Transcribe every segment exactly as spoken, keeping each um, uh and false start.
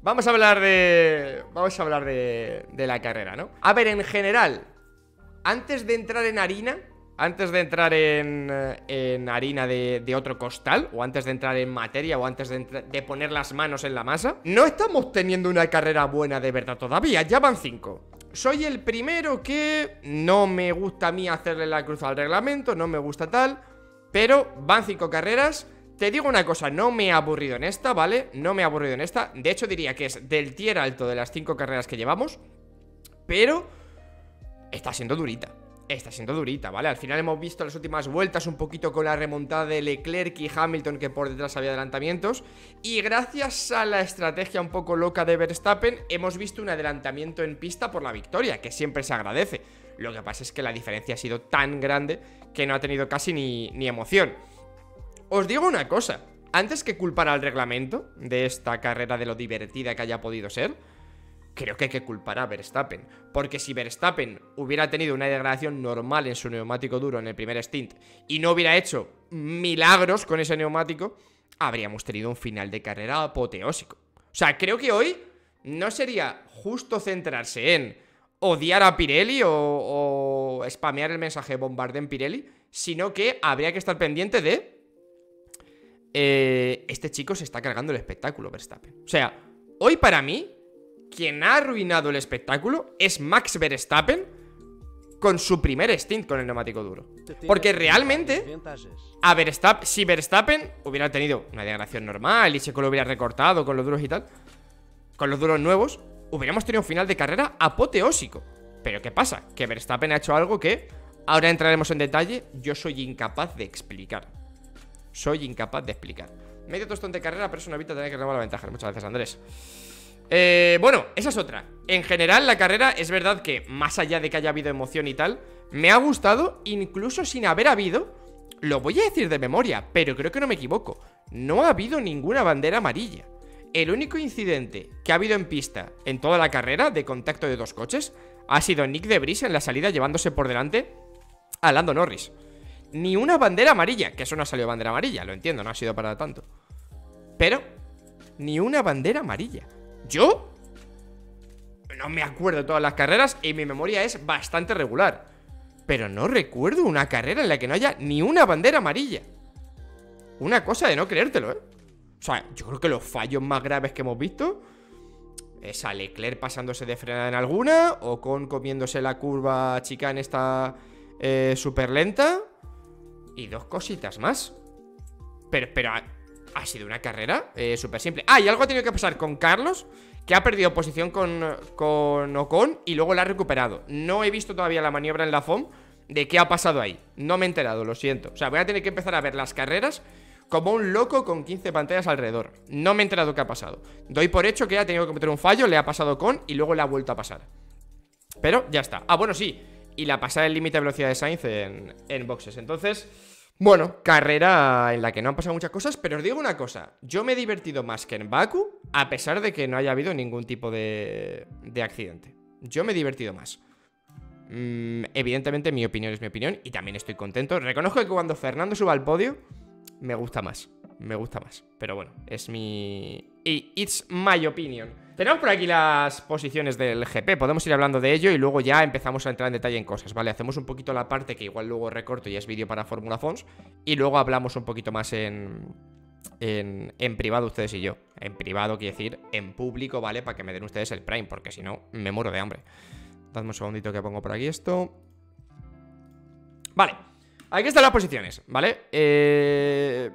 Vamos a hablar de... Vamos a hablar de, de la carrera, ¿no? A ver, en general, antes de entrar en harina, antes de entrar en, en harina de, de otro costal, o antes de entrar en materia, o antes de, de poner las manos en la masa, no estamos teniendo una carrera buena de verdad todavía, ya van cinco. Soy el primero que no me gusta a mí hacerle la cruz al reglamento, no me gusta tal, pero van cinco carreras. Te digo una cosa, no me he aburrido en esta, ¿vale? No me he aburrido en esta. De hecho diría que es del tier alto de las cinco carreras que llevamos, pero está siendo durita. Está siendo durita, ¿vale? Al final hemos visto las últimas vueltas un poquito con la remontada de Leclerc y Hamilton, que por detrás había adelantamientos. Y gracias a la estrategia un poco loca de Verstappen, hemos visto un adelantamiento en pista por la victoria, que siempre se agradece. Lo que pasa es que la diferencia ha sido tan grande que no ha tenido casi ni, ni emoción. Os digo una cosa, antes que culpar al reglamento de esta carrera de lo divertida que haya podido ser, creo que hay que culpar a Verstappen. Porque si Verstappen hubiera tenido una degradación normal en su neumático duro en el primer stint y no hubiera hecho milagros con ese neumático, habríamos tenido un final de carrera apoteósico. O sea, creo que hoy no sería justo centrarse en odiar a Pirelli o, o spamear el mensaje bombarde en Pirelli, sino que habría que estar pendiente de... Eh, este chico se está cargando el espectáculo, Verstappen. O sea, hoy para mí, quien ha arruinado el espectáculo es Max Verstappen con su primer stint con el neumático duro. Porque realmente, a Verstappen, si Verstappen hubiera tenido una degradación normal y Checo lo hubiera recortado con los duros y tal, con los duros nuevos, hubiéramos tenido un final de carrera apoteósico. Pero ¿qué pasa? Que Verstappen ha hecho algo que ahora entraremos en detalle. Yo soy incapaz de explicar. Soy incapaz de explicar. Medio tostón de carrera, pero eso no evita tener que renovar la ventaja. Muchas gracias, Andrés. Eh, bueno, esa es otra. En general, la carrera es verdad que, más allá de que haya habido emoción y tal, me ha gustado, incluso sin haber habido, lo voy a decir de memoria, pero creo que no me equivoco, no ha habido ninguna bandera amarilla. El único incidente que ha habido en pista en toda la carrera de contacto de dos coches ha sido Nick de Vries en la salida llevándose por delante a Lando Norris. Ni una bandera amarilla, que eso no ha salido bandera amarilla, lo entiendo, no ha sido para tanto. Pero, ni una bandera amarilla. Yo no me acuerdo de todas las carreras y mi memoria es bastante regular, pero no recuerdo una carrera en la que no haya ni una bandera amarilla. Una cosa de no creértelo, ¿eh? O sea, yo creo que los fallos más graves que hemos visto es a Leclerc pasándose de frenada en alguna, o con comiéndose la curva chica en esta eh, súper lenta, y dos cositas más. Pero, pero ha, ha sido una carrera eh, súper simple. Ah, y algo ha tenido que pasar con Carlos, que ha perdido posición con, con Ocon y luego la ha recuperado. No he visto todavía la maniobra en la F O M de qué ha pasado ahí. No me he enterado, lo siento. O sea, voy a tener que empezar a ver las carreras como un loco con quince pantallas alrededor. No me he enterado qué ha pasado. Doy por hecho que ha tenido que cometer un fallo, le ha pasado con y luego le ha vuelto a pasar. Pero ya está. Ah, bueno, sí. Y la pasada del límite de velocidad de Sainz en, en boxes. Entonces, bueno, carrera en la que no han pasado muchas cosas. Pero os digo una cosa, yo me he divertido más que en Baku, a pesar de que no haya habido ningún tipo de, de accidente. Yo me he divertido más. mm, Evidentemente mi opinión es mi opinión y también estoy contento. Reconozco que cuando Fernando suba al podio me gusta más, me gusta más. Pero bueno, es mi... It's my opinion. Tenemos por aquí las posiciones del G P. Podemos ir hablando de ello y luego ya empezamos a entrar en detalle en cosas, ¿vale? Hacemos un poquito la parte que igual luego recorto y es vídeo para Fórmula Fons. Y luego hablamos un poquito más en, en, en privado ustedes y yo. En privado quiere decir en público, ¿vale? Para que me den ustedes el Prime, porque si no me muero de hambre. Dadme un segundito que pongo por aquí esto. Vale, aquí están las posiciones, ¿vale? Eh...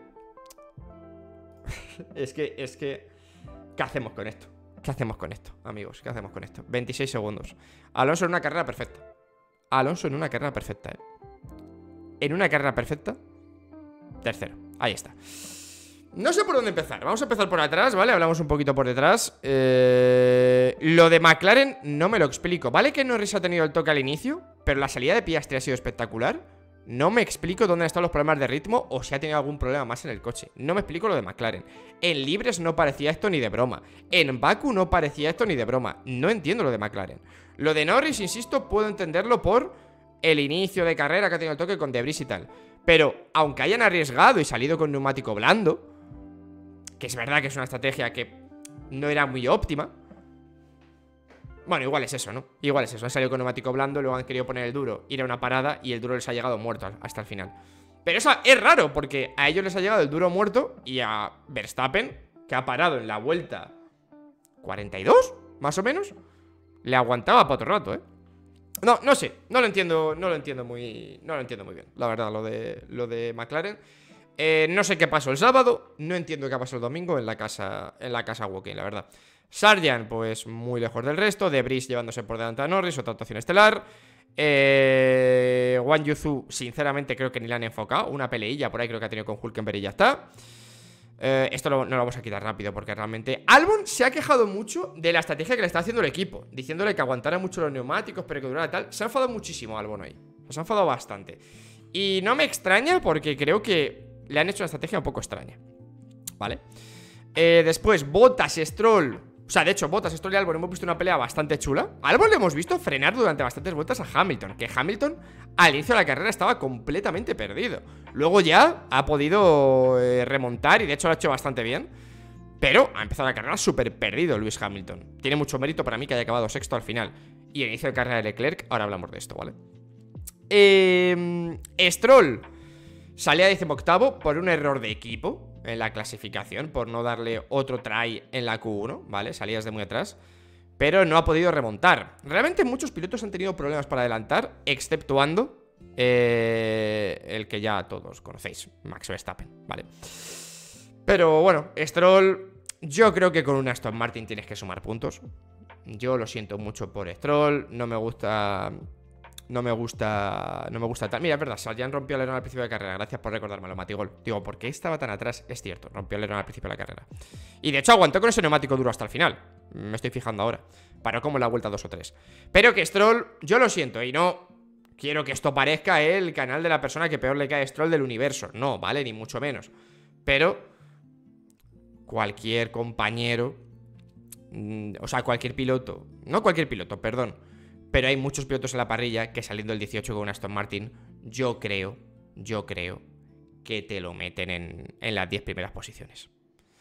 es que, es que... ¿Qué hacemos con esto? ¿Qué hacemos con esto, amigos? ¿Qué hacemos con esto? veintiséis segundos. Alonso en una carrera perfecta. Alonso en una carrera perfecta, ¿eh? En una carrera perfecta. Tercero, ahí está. No sé por dónde empezar. Vamos a empezar por atrás, ¿vale? Hablamos un poquito por detrás. eh... Lo de McLaren no me lo explico. Vale que Norris ha tenido el toque al inicio, pero la salida de Piastri ha sido espectacular. No me explico dónde han estado los problemas de ritmo o si ha tenido algún problema más en el coche. No me explico lo de McLaren. En libres no parecía esto ni de broma. En Baku no parecía esto ni de broma. No entiendo lo de McLaren. Lo de Norris, insisto, puedo entenderlo por el inicio de carrera que ha tenido el toque con De Vries y tal. Pero aunque hayan arriesgado y salido con neumático blando, que es verdad que es una estrategia que no era muy óptima. Bueno, igual es eso, ¿no? Igual es eso, han salido con neumático blando, luego han querido poner el duro, ir a una parada y el duro les ha llegado muerto hasta el final. Pero eso es raro, porque a ellos les ha llegado el duro muerto y a Verstappen, que ha parado en la vuelta cuarenta y dos, más o menos, le aguantaba para otro rato, ¿eh? No, no sé, no lo entiendo, no lo entiendo muy, no lo entiendo muy bien, la verdad, lo de, lo de McLaren. Eh, no sé qué pasó el sábado, no entiendo qué pasó el domingo en la casa, en la casa Woking, la verdad. Sargent, pues muy lejos del resto. De Vries llevándose por delante a Norris, otra actuación estelar. eh, Wang Yuzu, sinceramente creo que ni la han enfocado. Una peleilla por ahí creo que ha tenido con Hülkenberg y ya está. eh, Esto lo, no lo vamos a quitar rápido porque realmente Albon se ha quejado mucho de la estrategia que le está haciendo el equipo, diciéndole que aguantara mucho los neumáticos, pero que durara tal. Se ha enfadado muchísimo Albon ahí, se ha enfadado bastante. Y no me extraña porque creo que le han hecho una estrategia un poco extraña, ¿vale? Eh, después, Bottas, Stroll. O sea, de hecho, Bottas, Stroll y Albon hemos visto una pelea bastante chula. A Albon le hemos visto frenar durante bastantes vueltas a Hamilton, que Hamilton al inicio de la carrera estaba completamente perdido. Luego ya ha podido eh, remontar y de hecho lo ha hecho bastante bien. Pero ha empezado la carrera súper perdido Lewis Hamilton. Tiene mucho mérito para mí que haya acabado sexto al final. Y el inicio de carrera de Leclerc, ahora hablamos de esto, ¿vale? Eh, Stroll salía decimoctavo por un error de equipo en la clasificación, por no darle otro try en la Q uno, ¿vale? Salías de muy atrás, pero no ha podido remontar. Realmente muchos pilotos han tenido problemas para adelantar, exceptuando eh, el que ya todos conocéis, Max Verstappen, ¿vale? Pero bueno, Stroll, yo creo que con un Aston Martin tienes que sumar puntos. Yo lo siento mucho por Stroll, no me gusta... No me gusta, no me gusta tal. Mira, es verdad, Sargent rompió el alerón al principio de la carrera. Gracias por recordármelo, Matigol. Digo, ¿por qué estaba tan atrás? Es cierto, rompió el alerón al principio de la carrera. Y de hecho aguantó con ese neumático duro hasta el final. Me estoy fijando ahora. Paró como en la vuelta dos o tres. Pero que Stroll, yo lo siento y no quiero que esto parezca el canal de la persona que peor le cae a Stroll del universo. No, ¿vale? Ni mucho menos. Pero cualquier compañero, o sea, cualquier piloto, no cualquier piloto, perdón, pero hay muchos pilotos en la parrilla que saliendo el dieciocho con un Aston Martin, yo creo, yo creo que te lo meten en, en las diez primeras posiciones.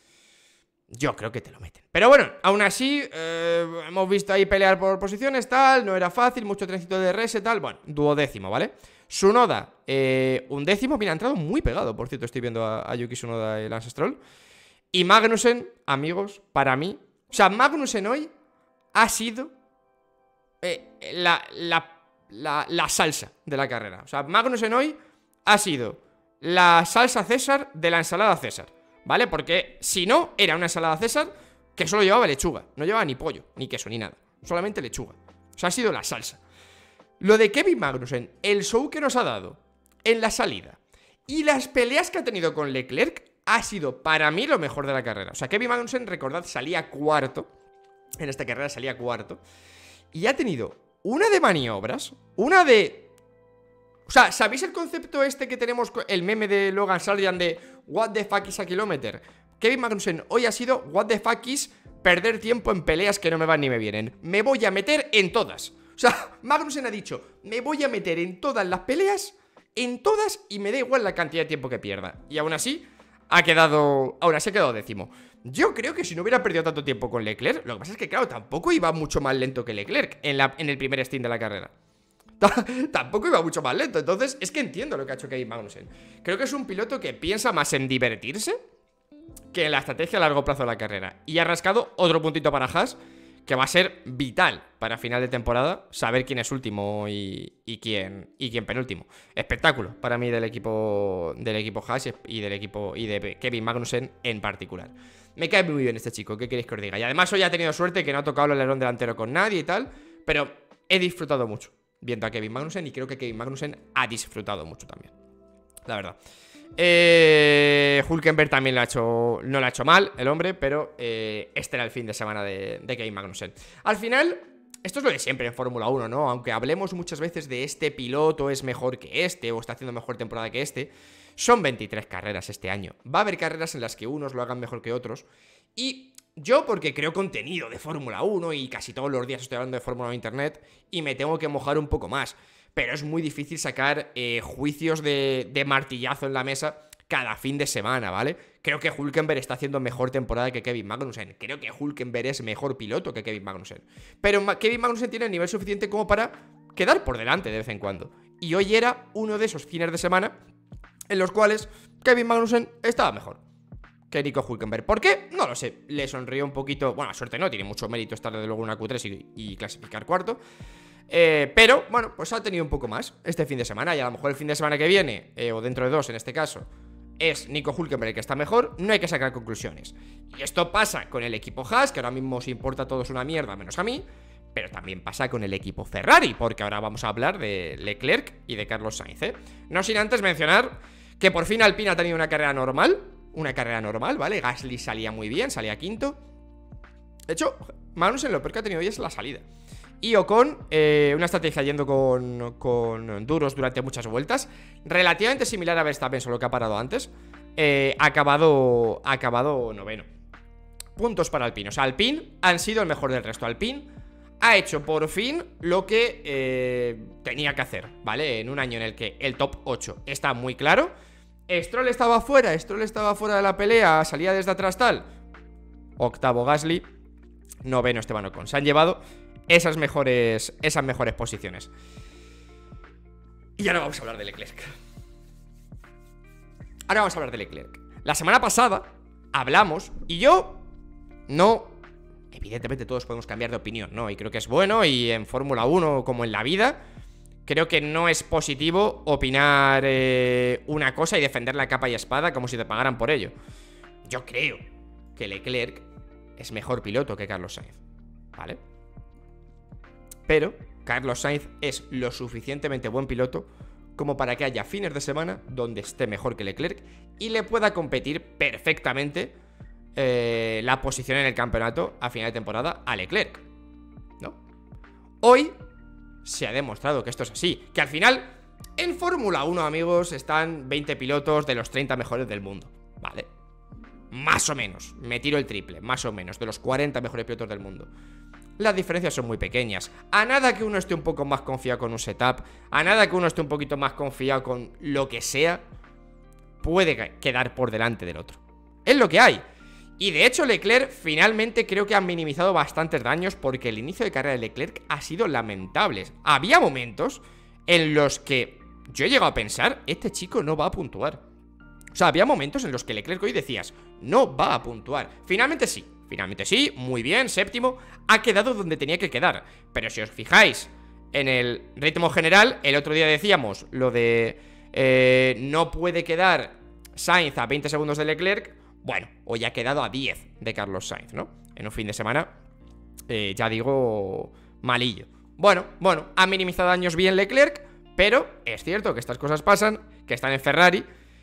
Yo creo que te lo meten. Pero bueno, aún así, eh, hemos visto ahí pelear por posiciones, tal, no era fácil, mucho trencito de D R S, tal, bueno, duodécimo, ¿vale? Tsunoda, eh, un décimo, mira, ha entrado muy pegado, por cierto, estoy viendo a, a Yuki Tsunoda y Lance Stroll. Y Magnussen, amigos, para mí, o sea, Magnussen hoy ha sido... Eh, la, la, la, la salsa de la carrera. O sea, Magnussen hoy ha sido la salsa César de la ensalada César, ¿vale? Porque si no, era una ensalada César que solo llevaba lechuga. No llevaba ni pollo, ni queso, ni nada. Solamente lechuga. O sea, ha sido la salsa. Lo de Kevin Magnussen, el show que nos ha dado en la salida y las peleas que ha tenido con Leclerc ha sido para mí lo mejor de la carrera. O sea, Kevin Magnussen, recordad, salía cuarto. En esta carrera salía cuarto. Y ha tenido una de maniobras, una de... O sea, ¿sabéis el concepto este que tenemos, el meme de Logan Sargent de what the fuck is a kilometer? Kevin Magnussen hoy ha sido what the fuck is perder tiempo en peleas que no me van ni me vienen. Me voy a meter en todas. O sea, Magnussen ha dicho, me voy a meter en todas las peleas, en todas, y me da igual la cantidad de tiempo que pierda. Y aún así, ha quedado... Aún así ha quedado décimo. Yo creo que si no hubiera perdido tanto tiempo con Leclerc, lo que pasa es que, claro, tampoco iba mucho más lento que Leclerc en, la, en el primer stint de la carrera. Tampoco iba mucho más lento. Entonces, es que entiendo lo que ha hecho Kevin Magnussen. Creo que es un piloto que piensa más en divertirse que en la estrategia a largo plazo de la carrera. Y ha rascado otro puntito para Haas, que va a ser vital para final de temporada saber quién es último y, y, quién, y quién penúltimo. Espectáculo para mí del equipo del equipo Haas y del equipo y de Kevin Magnussen en particular. Me cae muy bien este chico, ¿qué queréis que os diga? Y además hoy ha tenido suerte que no ha tocado el alerón delantero con nadie y tal, pero he disfrutado mucho viendo a Kevin Magnussen y creo que Kevin Magnussen ha disfrutado mucho también, la verdad. Eh, Hülkenberg también lo ha hecho, no lo ha hecho mal el hombre, pero eh, este era el fin de semana de, de Kevin Magnussen. Al final, esto es lo de siempre en Fórmula uno, ¿no? Aunque hablemos muchas veces de este piloto es mejor que este o está haciendo mejor temporada que este, son veintitrés carreras este año. Va a haber carreras en las que unos lo hagan mejor que otros. Y yo, porque creo contenido de Fórmula uno y casi todos los días estoy hablando de Fórmula uno en internet, y me tengo que mojar un poco más. Pero es muy difícil sacar eh, juicios de, de martillazo en la mesa cada fin de semana, ¿vale? Creo que Hülkenberg está haciendo mejor temporada que Kevin Magnussen. Creo que Hülkenberg es mejor piloto que Kevin Magnussen. Pero Kevin Magnussen tiene el nivel suficiente como para quedar por delante de vez en cuando. Y hoy era uno de esos fines de semana en los cuales Kevin Magnussen estaba mejor que Nico Hülkenberg. ¿Por qué? No lo sé. Le sonrió un poquito. Bueno, suerte no, tiene mucho mérito estar de luego en una Q tres y, y clasificar cuarto. Eh, pero, bueno, pues ha tenido un poco más este fin de semana. Y a lo mejor el fin de semana que viene, eh, o dentro de dos en este caso, es Nico Hülkenberg el que está mejor. No hay que sacar conclusiones. Y esto pasa con el equipo Haas, que ahora mismo os importa a todos una mierda, menos a mí. Pero también pasa con el equipo Ferrari, porque ahora vamos a hablar de Leclerc y de Carlos Sainz, ¿eh? No sin antes mencionar que por fin Alpine ha tenido una carrera normal. Una carrera normal, ¿vale? Gasly salía muy bien, salía quinto. De hecho, Magnussen lo peor que ha tenido hoy es la salida. Y Ocon, eh, una estrategia yendo con, con duros durante muchas vueltas, relativamente similar a Verstappen, solo que ha parado antes. eh, Ha acabado, ha acabado noveno. Puntos para Alpine. O sea, Alpine han sido el mejor del resto. Alpine ha hecho por fin lo que eh, tenía que hacer, ¿vale? En un año en el que el top ocho está muy claro. Stroll estaba fuera, Stroll estaba fuera de la pelea, salía desde atrás tal. Octavo Gasly, noveno Esteban Ocon. Se han llevado esas mejores, esas mejores posiciones. Y ahora vamos a hablar de Leclerc. Ahora vamos a hablar de Leclerc. La semana pasada hablamos y yo no... Evidentemente todos podemos cambiar de opinión, ¿no? Y creo que es bueno, y en Fórmula uno como en la vida, creo que no es positivo opinar eh, una cosa y defender la capa y espada como si te pagaran por ello. Yo creo que Leclerc es mejor piloto que Carlos Sainz, ¿vale? Pero Carlos Sainz es lo suficientemente buen piloto como para que haya fines de semana donde esté mejor que Leclerc y le pueda competir perfectamente eh, la posición en el campeonato a final de temporada a Leclerc, ¿no? Hoy se ha demostrado que esto es así, que al final en Fórmula uno, amigos, están veinte pilotos de los treinta mejores del mundo, ¿vale? Más o menos, me tiro el triple, más o menos, de los cuarenta mejores pilotos del mundo. Las diferencias son muy pequeñas. A nada que uno esté un poco más confiado con un setup, a nada que uno esté un poquito más confiado con lo que sea, puede quedar por delante del otro. Es lo que hay. Y de hecho Leclerc finalmente creo que han minimizado bastantes daños, porque el inicio de carrera de Leclerc ha sido lamentable. Había momentos en los que yo he llegado a pensar, este chico no va a puntuar. O sea, había momentos en los que Leclerc hoy decías, no va a puntuar. Finalmente sí, finalmente sí, muy bien, séptimo. Ha quedado donde tenía que quedar. Pero si os fijáis en el ritmo general, el otro día decíamos lo de eh, no puede quedar Sainz a veinte segundos de Leclerc. Bueno, hoy ha quedado a diez de Carlos Sainz, ¿no? En un fin de semana, eh, ya digo, malillo. Bueno, bueno, ha minimizado daños bien Leclerc, pero es cierto que estas cosas pasan, que están en Ferrari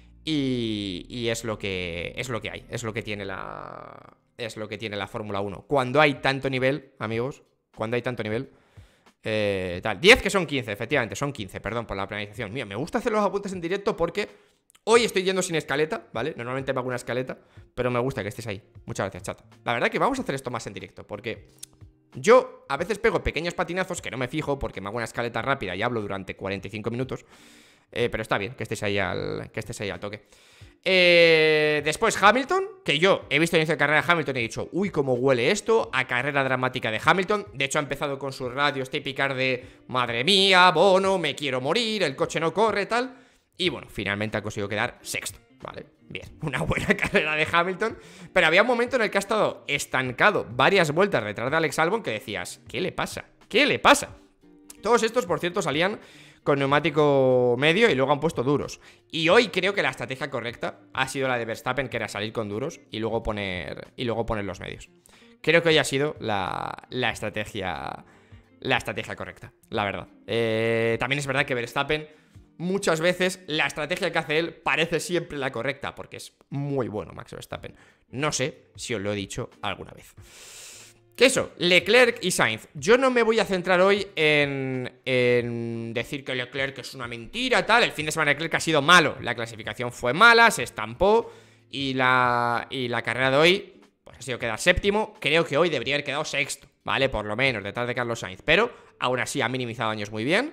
y, y es lo que es lo que hay, es lo que tiene la es lo que tiene la Fórmula uno. Cuando hay tanto nivel, amigos, cuando hay tanto nivel, eh, tal, diez que son quince, efectivamente, son quince, perdón por la penalización. Mira, me gusta hacer los apuntes en directo porque hoy estoy yendo sin escaleta, ¿vale? Normalmente me hago una escaleta, pero me gusta que estés ahí. Muchas gracias, chat. La verdad que vamos a hacer esto más en directo, porque yo a veces pego pequeños patinazos que no me fijo porque me hago una escaleta rápida y hablo durante cuarenta y cinco minutos. Eh, pero está bien que estés ahí al, que estés ahí al toque. Eh, después Hamilton, que yo he visto el inicio de carrera de Hamilton y he dicho, uy, cómo huele esto a carrera dramática de Hamilton. De hecho ha empezado con sus radios típicas de madre mía, Bono, me quiero morir, el coche no corre, tal. Y bueno, finalmente ha conseguido quedar sexto, ¿vale? Bien, una buena carrera de Hamilton. Pero había un momento en el que ha estado estancado varias vueltas detrás de Alex Albon que decías, ¿qué le pasa? ¿Qué le pasa? Todos estos, por cierto, salían con neumático medio y luego han puesto duros. Y hoy creo que la estrategia correcta ha sido la de Verstappen, que era salir con duros y luego poner, y luego poner los medios. Creo que hoy ha sido la, la estrategia la estrategia correcta, la verdad. Eh, también es verdad que Verstappen muchas veces la estrategia que hace él parece siempre la correcta, porque es muy bueno Max Verstappen. No sé si os lo he dicho alguna vez. ¿Qué eso? Leclerc y Sainz. Yo no me voy a centrar hoy en, en decir que Leclerc es una mentira, tal. El fin de semana de Leclerc ha sido malo. La clasificación fue mala, se estampó. Y la, y la carrera de hoy pues ha sido quedar séptimo. Creo que hoy debería haber quedado sexto, ¿vale? Por lo menos, detrás de Carlos Sainz. Pero aún así ha minimizado daños muy bien.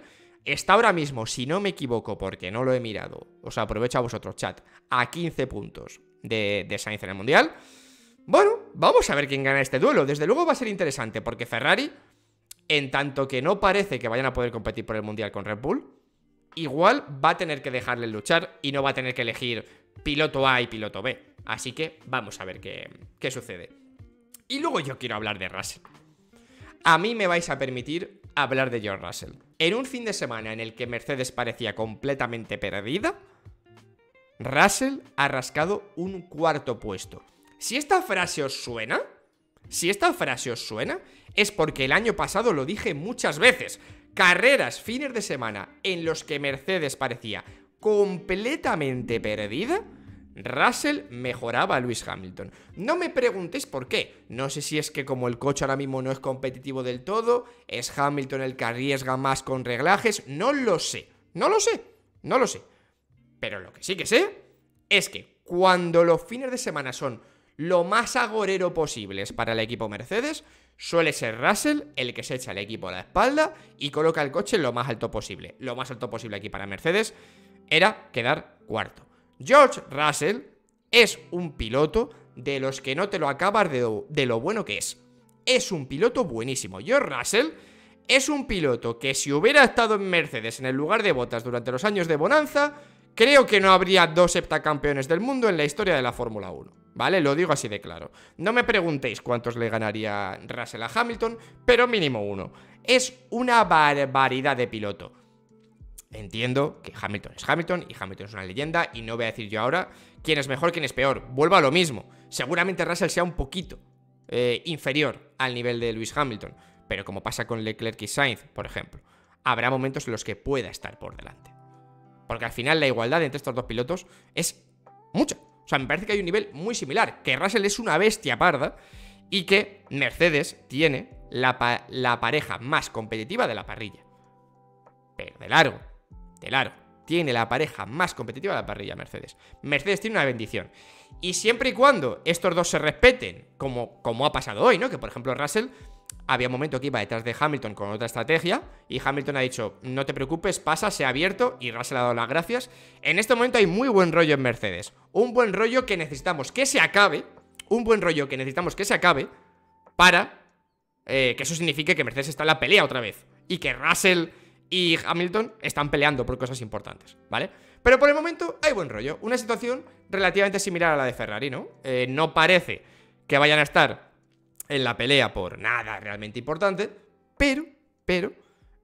está ahora mismo, si no me equivoco, porque no lo he mirado, os aprovecho a vosotros, chat, a quince puntos de, de Sainz en el Mundial. Bueno, vamos a ver quién gana este duelo. Desde luego va a ser interesante, porque Ferrari, en tanto que no parece que vayan a poder competir por el Mundial con Red Bull, igual va a tener que dejarle luchar y no va a tener que elegir piloto A y piloto B. Así que vamos a ver qué, qué sucede. Y luego yo quiero hablar de Russell. A mí me vais a permitir hablar de George Russell. En un fin de semana en el que Mercedes parecía completamente perdida, Russell ha rascado un cuarto puesto. Si esta frase os suena, si esta frase os suena, es porque el año pasado lo dije muchas veces. Carreras, fines de semana en los que Mercedes parecía completamente perdida, Russell mejoraba a Lewis Hamilton. No me preguntéis por qué. No sé si es que como el coche ahora mismo no es competitivo del todo, es Hamilton el que arriesga más con reglajes. No lo sé, no lo sé, no lo sé. Pero lo que sí que sé es que cuando los fines de semana son lo más agorero posibles para el equipo Mercedes, suele ser Russell el que se echa al equipo a la espalda y coloca el coche lo más alto posible. Lo más alto posible aquí para Mercedes era quedar cuarto. George Russell es un piloto de los que no te lo acabas de lo, de lo bueno que es. Es un piloto buenísimo. George Russell es un piloto que si hubiera estado en Mercedes en el lugar de Bottas durante los años de bonanza, creo que no habría dos heptacampeones del mundo en la historia de la Fórmula uno, ¿vale? Lo digo así de claro. No me preguntéis cuántos le ganaría Russell a Hamilton, pero mínimo uno. Es una barbaridad de piloto. Entiendo que Hamilton es Hamilton y Hamilton es una leyenda y no voy a decir yo ahora quién es mejor, quién es peor. Vuelvo a lo mismo. Seguramente Russell sea un poquito eh, inferior al nivel de Lewis Hamilton, pero como pasa con Leclerc y Sainz, por ejemplo, habrá momentos en los que pueda estar por delante. Porque al final la igualdad entre estos dos pilotos es mucha. O sea, me parece que hay un nivel muy similar, que Russell es una bestia parda y que Mercedes tiene la, pa la pareja más competitiva de la parrilla. Pero de largo. De largo, tiene la pareja más competitiva de la parrilla Mercedes. Mercedes tiene una bendición. Y siempre y cuando estos dos se respeten, como, como ha pasado hoy, ¿no? Que por ejemplo Russell, había un momento que iba detrás de Hamilton con otra estrategia y Hamilton ha dicho, no te preocupes, pasa, se ha abierto, y Russell ha dado las gracias. En este momento hay muy buen rollo en Mercedes. Un buen rollo que necesitamos que se acabe. Un buen rollo que necesitamos que se acabe para eh, que eso signifique que Mercedes está en la pelea otra vez. Y que Russell y Hamilton están peleando por cosas importantes, ¿vale? Pero por el momento hay buen rollo. Una situación relativamente similar a la de Ferrari, ¿no? Eh, no parece que vayan a estar en la pelea por nada realmente importante, pero, pero,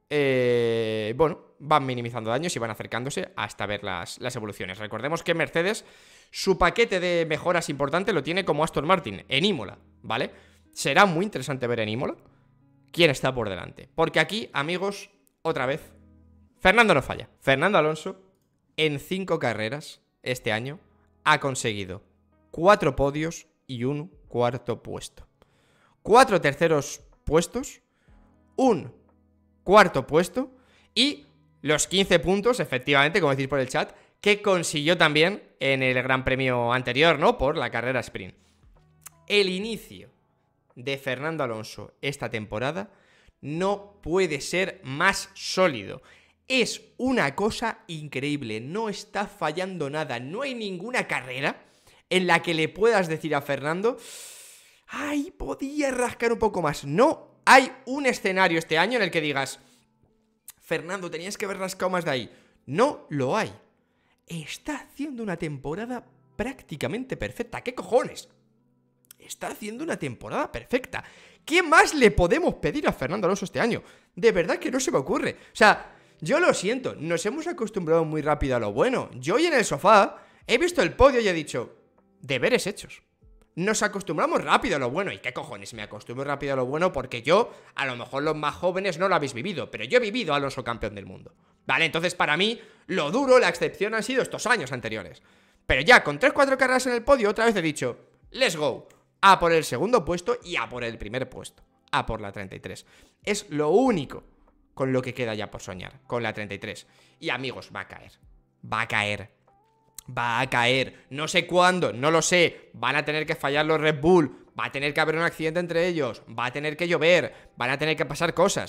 eh, bueno, van minimizando daños y van acercándose hasta ver las, las evoluciones. Recordemos que Mercedes, su paquete de mejoras importante lo tiene como Aston Martin, en Imola, ¿vale? Será muy interesante ver en Imola quién está por delante. Porque aquí, amigos, otra vez, Fernando no falla. Fernando Alonso, en cinco carreras este año, ha conseguido cuatro podios y un cuarto puesto. Cuatro terceros puestos, un cuarto puesto y los quince puntos, efectivamente, como decís por el chat, que consiguió también en el Gran Premio anterior, ¿no? Por la carrera sprint. El inicio de Fernando Alonso esta temporada no puede ser más sólido. Es una cosa increíble, no está fallando nada. No hay ninguna carrera en la que le puedas decir a Fernando, ay, podía rascar un poco más. No hay un escenario este año en el que digas, Fernando, tenías que haber rascado más de ahí. No lo hay. Está haciendo una temporada prácticamente perfecta. ¿Qué cojones? Está haciendo una temporada perfecta. ¿Qué más le podemos pedir a Fernando Alonso este año? De verdad que no se me ocurre. O sea, yo lo siento, nos hemos acostumbrado muy rápido a lo bueno. Yo hoy en el sofá he visto el podio y he dicho, deberes hechos. Nos acostumbramos rápido a lo bueno. ¿Y qué cojones? Me acostumbro rápido a lo bueno porque yo, a lo mejor los más jóvenes no lo habéis vivido, pero yo he vivido a Alonso campeón del mundo. Vale, entonces para mí, lo duro, la excepción han sido estos años anteriores. Pero ya, con tres cuatro carreras en el podio, otra vez he dicho, let's go. A por el segundo puesto y a por el primer puesto. A por la treinta y tres. Es lo único con lo que queda ya por soñar, con la treinta y tres. Y amigos, va a caer. Va a caer. Va a caer. No sé cuándo, no lo sé. Van a tener que fallar los Red Bull. Va a tener que haber un accidente entre ellos. Va a tener que llover. Van a tener que pasar cosas.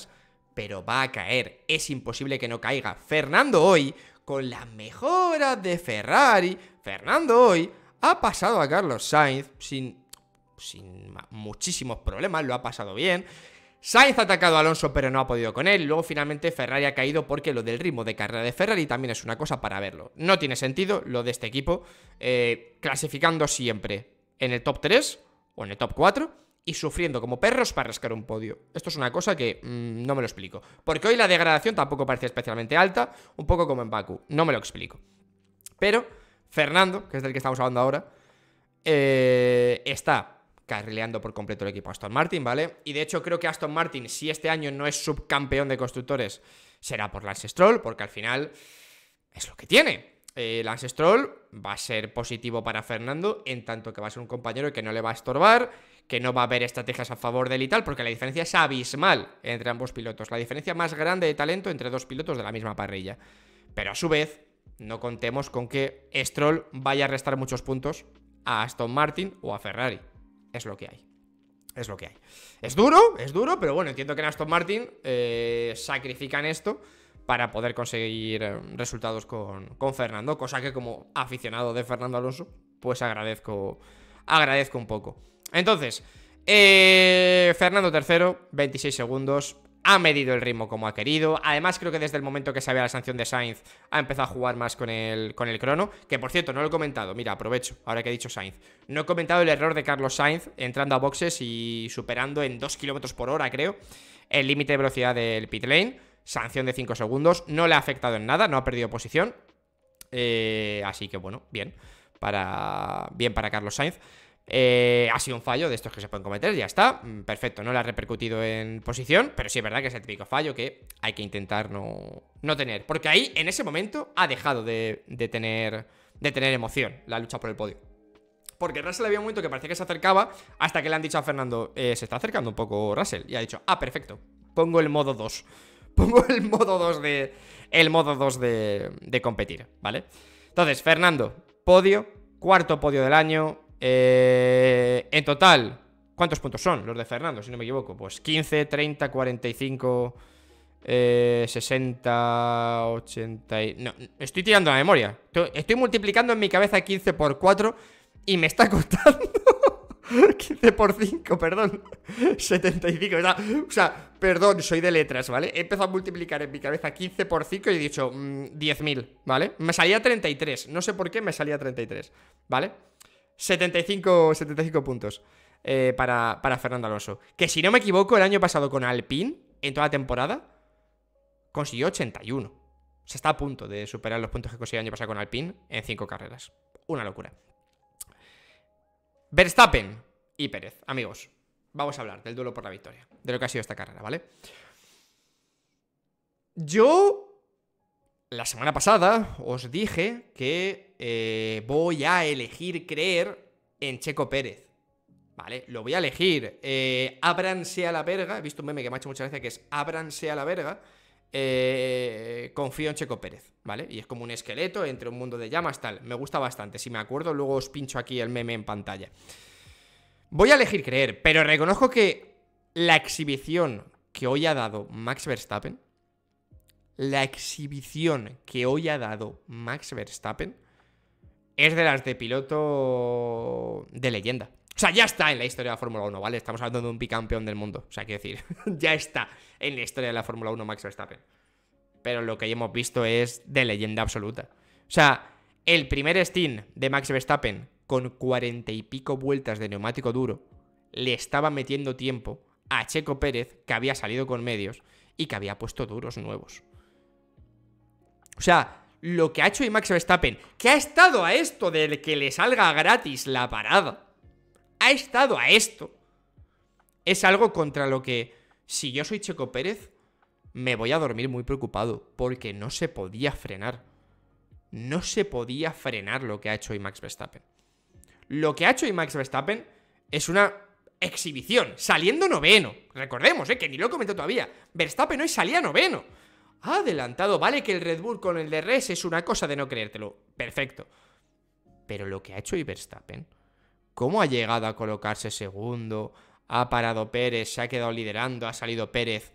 pero va a caer. Es imposible que no caiga. Fernando hoy, con las mejoras de Ferrari, Fernando hoy ha pasado a Carlos Sainz sin, sin muchísimos problemas, lo ha pasado bien. Sainz ha atacado a Alonso pero no ha podido con él. Y luego finalmente Ferrari ha caído porque lo del ritmo de carrera de Ferrari también es una cosa para verlo. No tiene sentido lo de este equipo eh, clasificando siempre en el top tres o en el top cuatro y sufriendo como perros para rascar un podio. Esto es una cosa que mmm, no me lo explico. Porque hoy la degradación tampoco parece especialmente alta, un poco como en Baku. No me lo explico. Pero Fernando, que es del que estamos hablando ahora, eh, está carrileando por completo el equipo Aston Martin, ¿vale? Y de hecho creo que Aston Martin, si este año no es subcampeón de constructores, será por Lance Stroll, porque al final es lo que tiene. Eh, Lance Stroll va a ser positivo para Fernando, en tanto que va a ser un compañero que no le va a estorbar, que no va a haber estrategias a favor de él y tal, porque la diferencia es abismal entre ambos pilotos. La diferencia más grande de talento entre dos pilotos de la misma parrilla. Pero a su vez, no contemos con que Stroll vaya a restar muchos puntos a Aston Martin o a Ferrari. Es lo que hay. Es lo que hay. Es duro, es duro, pero bueno, entiendo que en Aston Martin eh, sacrifican esto para poder conseguir eh, resultados con, con Fernando, cosa que como aficionado de Fernando Alonso, pues agradezco, agradezco un poco. Entonces, eh, Fernando tercero, veintiséis segundos. Ha medido el ritmo como ha querido. Además creo que desde el momento que sabía la sanción de Sainz ha empezado a jugar más con el, con el crono. Que por cierto, no lo he comentado. Mira, aprovecho, ahora que he dicho Sainz. No he comentado el error de Carlos Sainz entrando a boxes y superando en dos kilómetros por hora, creo, el límite de velocidad del pit lane. Sanción de cinco segundos. No le ha afectado en nada, no ha perdido posición. eh, Así que bueno, bien para, bien para Carlos Sainz. Eh, ha sido un fallo de estos que se pueden cometer, ya está, perfecto, no le ha repercutido en posición, pero sí es verdad que es el típico fallo que hay que intentar no, no tener, porque ahí, en ese momento, ha dejado de, de, tener, de tener emoción la lucha por el podio. Porque Russell había un momento que parecía que se acercaba, hasta que le han dicho a Fernando, eh, se está acercando un poco Russell, y ha dicho, ah, perfecto, pongo el modo dos, pongo el modo dos de, el modo dos de, de competir, ¿vale? Entonces, Fernando, podio, cuarto podio del año. Eh, en total, ¿cuántos puntos son los de Fernando, si no me equivoco? Pues quince, treinta, cuarenta y cinco, eh, sesenta, ochenta y... No, estoy tirando la memoria. Estoy multiplicando en mi cabeza quince por cuatro y me está costando quince por cinco, perdón, setenta y cinco, o sea, o sea, perdón, soy de letras, ¿vale? He empezado a multiplicar en mi cabeza quince por cinco y he dicho mmm, diez mil, ¿vale? Me salía treinta y tres, no sé por qué me salía treinta y tres, ¿vale? setenta y cinco, setenta y cinco puntos eh, para, para Fernando Alonso. Que si no me equivoco, el año pasado con Alpine, en toda la temporada, consiguió ochenta y uno. O sea, está a punto de superar los puntos que consiguió el año pasado con Alpine en cinco carreras. Una locura. Verstappen y Pérez. Amigos, vamos a hablar del duelo por la victoria, de lo que ha sido esta carrera, ¿vale? Yo, la semana pasada, os dije que eh, voy a elegir creer en Checo Pérez, ¿vale? Lo voy a elegir. Eh, ábranse a la verga. He visto un meme que me ha hecho mucha gracia que es ábranse a la verga. Eh, confío en Checo Pérez, ¿vale? Y es como un esqueleto entre un mundo de llamas, tal. Me gusta bastante. Si me acuerdo, luego os pincho aquí el meme en pantalla. Voy a elegir creer, pero reconozco que la exhibición que hoy ha dado Max Verstappen, la exhibición que hoy ha dado Max Verstappen es de las de piloto de leyenda. O sea, ya está en la historia de la Fórmula uno, ¿vale? Estamos hablando de un bicampeón del mundo. O sea, quiero decir, ya está en la historia de la Fórmula uno Max Verstappen. Pero lo que hemos visto es de leyenda absoluta. O sea, el primer stint de Max Verstappen con cuarenta y pico vueltas de neumático duro le estaba metiendo tiempo a Checo Pérez, que había salido con medios y que había puesto duros nuevos. O sea, lo que ha hecho hoy Max Verstappen, que ha estado a esto de que le salga gratis la parada, ha estado a esto, es algo contra lo que, si yo soy Checo Pérez, me voy a dormir muy preocupado, porque no se podía frenar. No se podía frenar lo que ha hecho hoy Max Verstappen. Lo que ha hecho hoy Max Verstappen es una exhibición, saliendo noveno. Recordemos, eh, que ni lo he comentado todavía. Verstappen hoy salía noveno. Ha adelantado, vale que el Red Bull con el D R S es una cosa de no creértelo. Perfecto. Pero lo que ha hecho hoy Verstappen, cómo ha llegado a colocarse segundo, ha parado Pérez, se ha quedado liderando, ha salido Pérez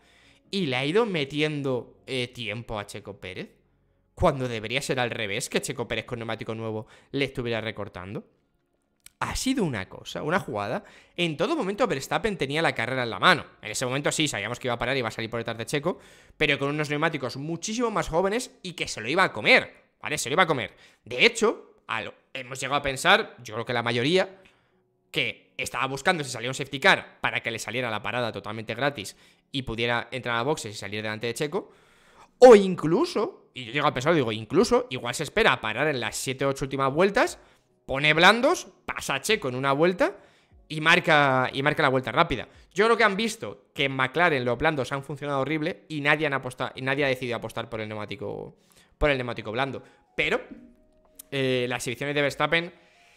y le ha ido metiendo eh, tiempo a Checo Pérez, cuando debería ser al revés, que Checo Pérez con neumático nuevo le estuviera recortando. Ha sido una cosa, una jugada. En todo momento Verstappen tenía la carrera en la mano. En ese momento sí, sabíamos que iba a parar y iba a salir por detrás de Checo, pero con unos neumáticos muchísimo más jóvenes y que se lo iba a comer, ¿vale? Se lo iba a comer. De hecho, al, hemos llegado a pensar, yo creo que la mayoría, que estaba buscando si salía un safety car para que le saliera la parada totalmente gratis y pudiera entrar a boxes y salir delante de Checo. O incluso, y yo llego a pensar, digo, incluso, igual se espera a parar en las siete u ocho últimas vueltas, pone blandos, pasa a Checo en una vuelta y marca, y marca la vuelta rápida. Yo creo que han visto que en McLaren los blandos han funcionado horrible y nadie, han apostado, y nadie ha decidido apostar por el neumático, por el neumático blando. Pero eh, las exhibiciones de Verstappen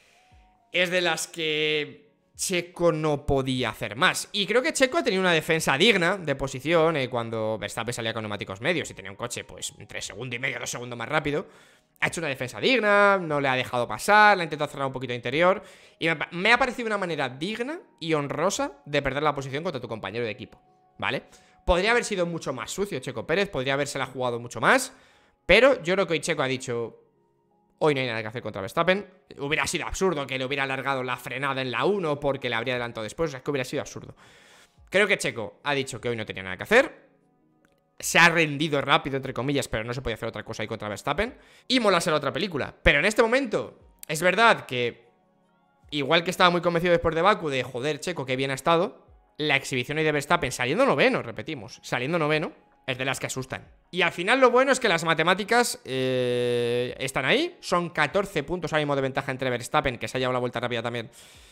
es de las que Checo no podía hacer más. Y creo que Checo ha tenido una defensa digna de posición eh, cuando Verstappen salía con neumáticos medios y tenía un coche pues entre segundo y medio, dos segundos más rápido. Ha hecho una defensa digna, no le ha dejado pasar, le ha intentado cerrar un poquito de interior. Y me, me ha parecido una manera digna y honrosa de perder la posición contra tu compañero de equipo, ¿vale? Podría haber sido mucho más sucio Checo Pérez, podría habérsela jugado mucho más, pero yo creo que hoy Checo ha dicho: hoy no hay nada que hacer contra Verstappen. Hubiera sido absurdo que le hubiera alargado la frenada en la uno porque le habría adelantado después. O sea, es que hubiera sido absurdo. Creo que Checo ha dicho que hoy no tenía nada que hacer. Se ha rendido rápido, entre comillas, pero no se podía hacer otra cosa ahí contra Verstappen. Y mola ser otra película. Pero en este momento, es verdad que, igual que estaba muy convencido después de Baku de joder, Checo, que bien ha estado, la exhibición hoy de Verstappen saliendo noveno, repetimos, saliendo noveno, es de las que asustan. Y al final lo bueno es que las matemáticas eh, están ahí. Son catorce puntos ahora mismo de ventaja entre Verstappen, que se ha llevado la vuelta rápida también,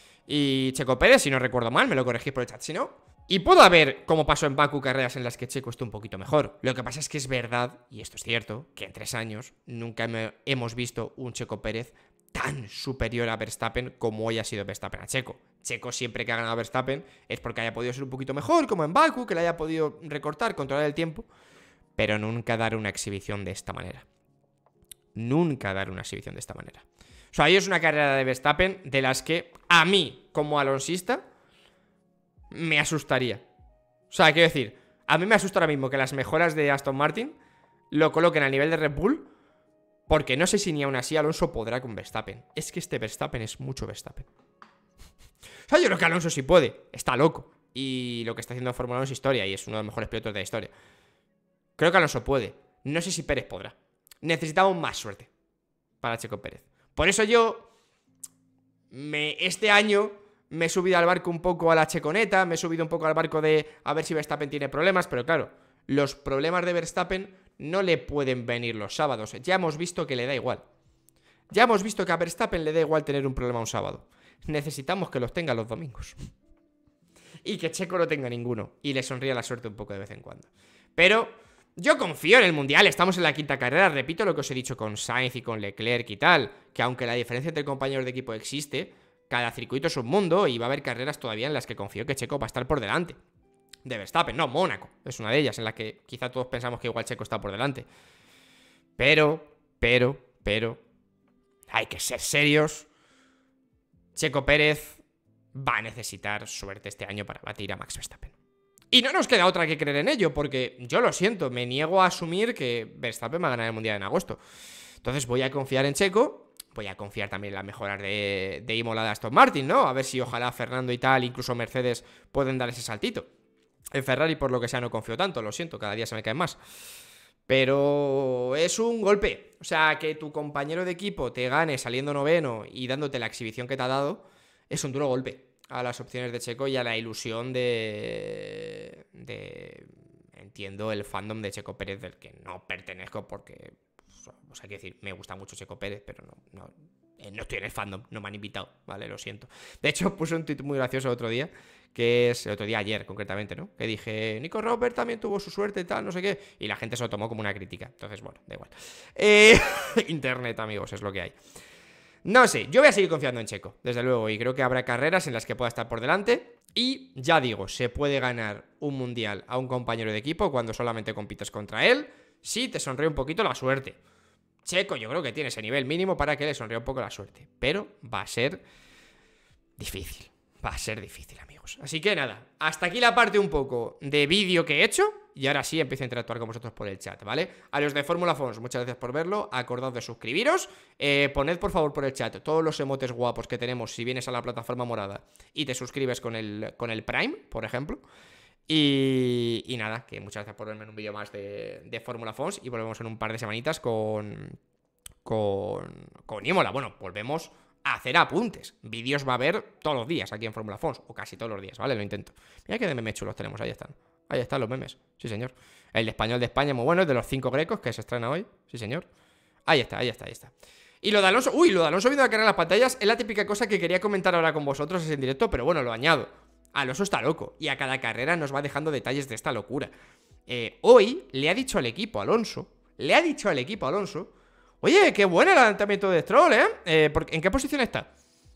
y Checo Pérez, si no recuerdo mal, me lo corregís por el chat si no. Y puedo haber, como pasó en Baku, carreras en las que Checo esté un poquito mejor. Lo que pasa es que es verdad, y esto es cierto, que en tres años nunca me, hemos visto un Checo Pérez tan superior a Verstappen como hoy ha sido Verstappen a Checo. Checo siempre que ha ganado a Verstappen es porque haya podido ser un poquito mejor, como en Baku, que le haya podido recortar, controlar el tiempo, pero nunca dar una exhibición de esta manera. Nunca dar una exhibición de esta manera. O sea, hoy es una carrera de Verstappen de las que a mí, como alonsista, me asustaría. O sea, quiero decir, a mí me asusta ahora mismo que las mejoras de Aston Martin lo coloquen al nivel de Red Bull, porque no sé si ni aún así Alonso podrá con Verstappen. Es que este Verstappen es mucho Verstappen. O sea, yo creo que Alonso sí puede, está loco. Y lo que está haciendo en Fórmula uno es historia y es uno de los mejores pilotos de la historia. Creo que Alonso puede. No sé si Pérez podrá. Necesitamos más suerte para Checo Pérez. Por eso yo me, este año me he subido al barco un poco a la checoneta, me he subido un poco al barco de a ver si Verstappen tiene problemas, pero claro, los problemas de Verstappen no le pueden venir los sábados. Ya hemos visto que le da igual. Ya hemos visto que a Verstappen le da igual tener un problema un sábado. Necesitamos que los tenga los domingos. Y que Checo no tenga ninguno. Y le sonría la suerte un poco de vez en cuando. Pero yo confío en el Mundial. Estamos en la quinta carrera. Repito lo que os he dicho con Sainz y con Leclerc y tal. Que aunque la diferencia entre compañeros de equipo existe, cada circuito es un mundo y va a haber carreras todavía en las que confío que Checo va a estar por delante de Verstappen. No, Mónaco es una de ellas en la que quizá todos pensamos que igual Checo está por delante. Pero, pero, pero hay que ser serios. Checo Pérez va a necesitar suerte este año para batir a Max Verstappen. Y no nos queda otra que creer en ello, porque yo lo siento, me niego a asumir que Verstappen va a ganar el Mundial en agosto. Entonces voy a confiar en Checo, voy a confiar también en las mejoras de, de Imola de Aston Martin, ¿no? A ver si ojalá Fernando y tal, incluso Mercedes, pueden dar ese saltito. En Ferrari, por lo que sea, no confío tanto, lo siento, cada día se me caen más. Pero es un golpe. O sea, que tu compañero de equipo te gane saliendo noveno y dándote la exhibición que te ha dado, es un duro golpe a las opciones de Checo y a la ilusión de... de... entiendo el fandom de Checo Pérez, del que no pertenezco porque... o sea, quiero decir, me gusta mucho Checo Pérez, pero no, no, no estoy en el fandom, no me han invitado, ¿vale? Lo siento. De hecho, puse un tweet muy gracioso el otro día, que es, el otro día, ayer concretamente, ¿no? Que dije, Nico Rosberg también tuvo su suerte y tal, no sé qué, y la gente se lo tomó como una crítica. Entonces, bueno, da igual. Eh, Internet, amigos, es lo que hay. No sé, yo voy a seguir confiando en Checo, desde luego, y creo que habrá carreras en las que pueda estar por delante. Y ya digo, se puede ganar un mundial a un compañero de equipo cuando solamente compites contra él, si te sonríe un poquito la suerte. Checo yo creo que tiene ese nivel mínimo para que le sonríe un poco la suerte, pero va a ser difícil. va a ser difícil, amigos. Así que nada, hasta aquí la parte un poco de vídeo que he hecho. Y ahora sí empiezo a interactuar con vosotros por el chat, ¿vale? A los de Fórmula Fons, muchas gracias por verlo. Acordaos de suscribiros. eh, Poned por favor por el chat todos los emotes guapos que tenemos si vienes a la plataforma morada y te suscribes con el, con el Prime, por ejemplo. Y, y nada, que muchas gracias por verme en un vídeo más de, de Fórmula Fons. Y volvemos en un par de semanitas con... Con... Con Imola. Bueno, volvemos a hacer apuntes. Vídeos va a haber todos los días aquí en Fórmula Fons. O casi todos los días, ¿vale? Lo intento. Mira qué de memes chulos tenemos, ahí están. Ahí están los memes, sí señor. El de español de España, muy bueno, es de los cinco grecos que se estrena hoy, sí señor. Ahí está, ahí está, ahí está. Y lo de Alonso, uy, lo de Alonso viendo la carrera en las pantallas es la típica cosa que quería comentar ahora con vosotros, es en directo, pero bueno, lo añado. Alonso está loco y a cada carrera nos va dejando detalles de esta locura. eh, Hoy le ha dicho al equipo Alonso, le ha dicho al equipo Alonso, oye, qué bueno el adelantamiento de Stroll, ¿eh? eh ¿En qué posición está?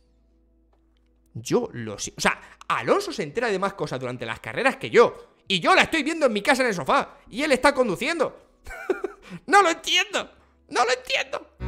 Yo lo sé, o sea, Alonso se entera de más cosas durante las carreras que yo. Y yo la estoy viendo en mi casa en el sofá. Y él está conduciendo. No lo entiendo. No lo entiendo.